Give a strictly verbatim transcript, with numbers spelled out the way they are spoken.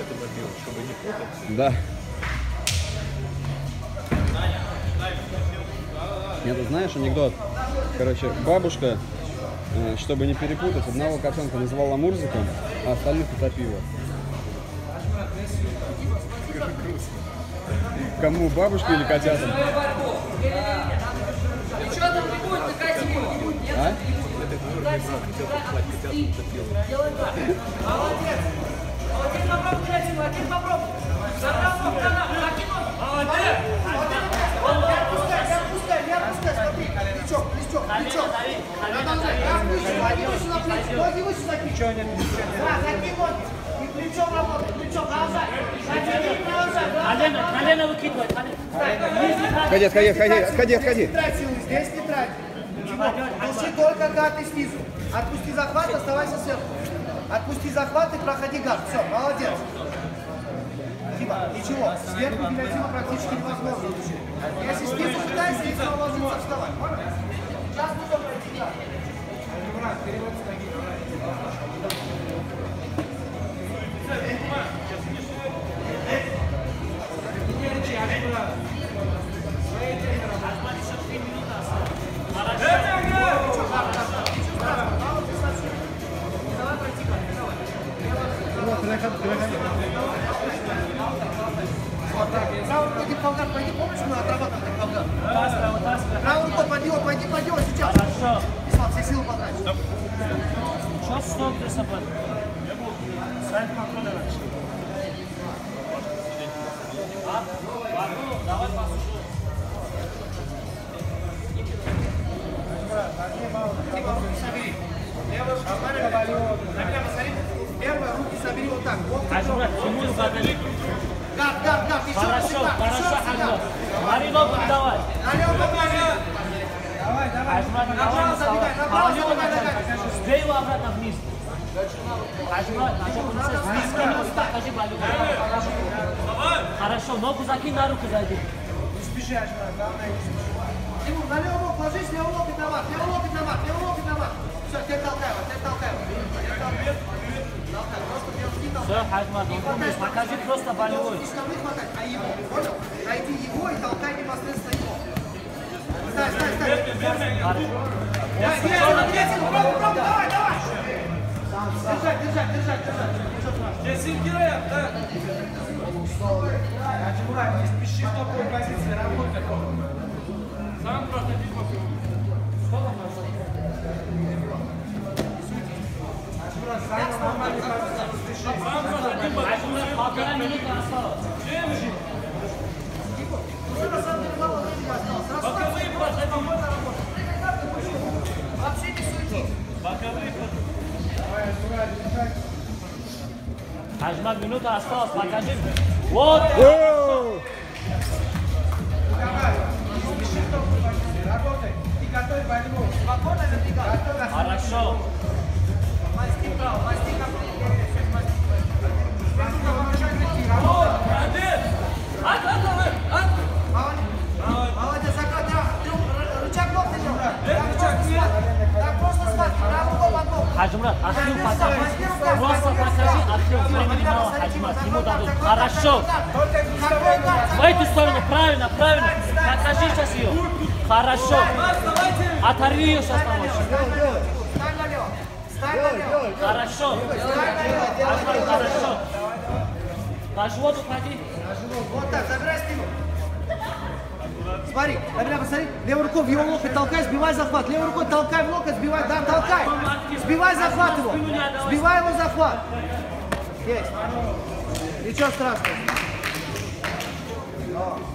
этого делать, чтобы не путаться. Да. Это знаешь анекдот? Короче, бабушка, чтобы не перепутать, одного котенка называла Мурзиком, а остальных утопила. Кому, бабушке или котятам? А? Колено выкидывай, колено. Ходи, отходи, отходи, отходи, отходи. Здесь не трать. Души только гарды снизу. Отпусти захват, оставайся сверху. Отпусти захват и проходи гард. Все, молодец. Типа, ничего, сверху гильотину практически невозможно душить. Если снизу пытайся, если ложится, вставай. Сейчас нужно пройти гард. Перевод с ноги. Правый пойди, Калгар, пойди, помнишь, мы отрабатывали Калгар? Правый рукой пойди, пойди, пойди, сейчас. Хорошо. Ислам, все силы потратишь. Что стоп ты собой? Сайт контроля начал. Давай послушай. Типа, руки собери. Левая рука, смотри, Набиля, посмотри. Первая, руки собери вот так. Ажмурат, Тимур задали. Гад, гад, гад, еще раз Хорошо, сюда, хорошо, еще раз сюда. Ажмурат. Смотри, ногу не давай. Налево, налево. Давай, давай. Ажмурат, Направо забегай, направо забегай, ногами. сбей его обратно вниз. Ажмурат, начал вниз, скинь его сюда, покажи балю. Хорошо, ногу закинь, на руку зайди. Не спеши, Ажмурат, главное не спеши. Тимур, на левую ногу ложись, левую локоть на мат, левую локоть на мат, левую локоть на мат. Все, теперь толкай его, теперь толкай его. Толкай, просто держи, толкай. Все, Ажмурат, он вниз, покажи просто болевой. Не штаны хватать, а его, понял? Найди его и толкай непосредственно его. Стай, стай, стай. Давай, Тимур, Тимур, пробуй, пробуй, давай, давай. Держать, держать, держать, держать. Здесь играем, да? Аджмурат, не спеши в такой позиции, работай. Сам просто иди попробуй. Аджмурат, сам нормальный позиции, не спеши. Ажмурат, полтора минуты осталось. Боковые проходи. Вообще не суетись. Боковые проходи. Ажмурат, минута осталась, покажи. Вот. Давай, не спеши в такой позиции, работай. И готовь борьбу. Спокойно забегай. Хорошо. Масти право, масти как молодец, закат, рычаг ног держал. Так просто смотри, правую ногу под ногу. Ажмурат, открыл, покажи. Просто покажи, открыл. Времени мало, Ажмурат, ему дадут. Хорошо. В эту сторону, правильно, правильно. Покажи сейчас ее. Хорошо. Оторви ее сейчас помочь. Стань налево, стань налево. Хорошо. Ажмурат, хорошо. По животу ходи. Вот так, забирай спину. Смотри, Набиля, посмотри, левой рукой в его локоть толкай, сбивай захват. Левой рукой толкай в локоть, сбивай, да, толкай. Сбивай захват его. Сбивай его захват. Есть. Ничего страшного.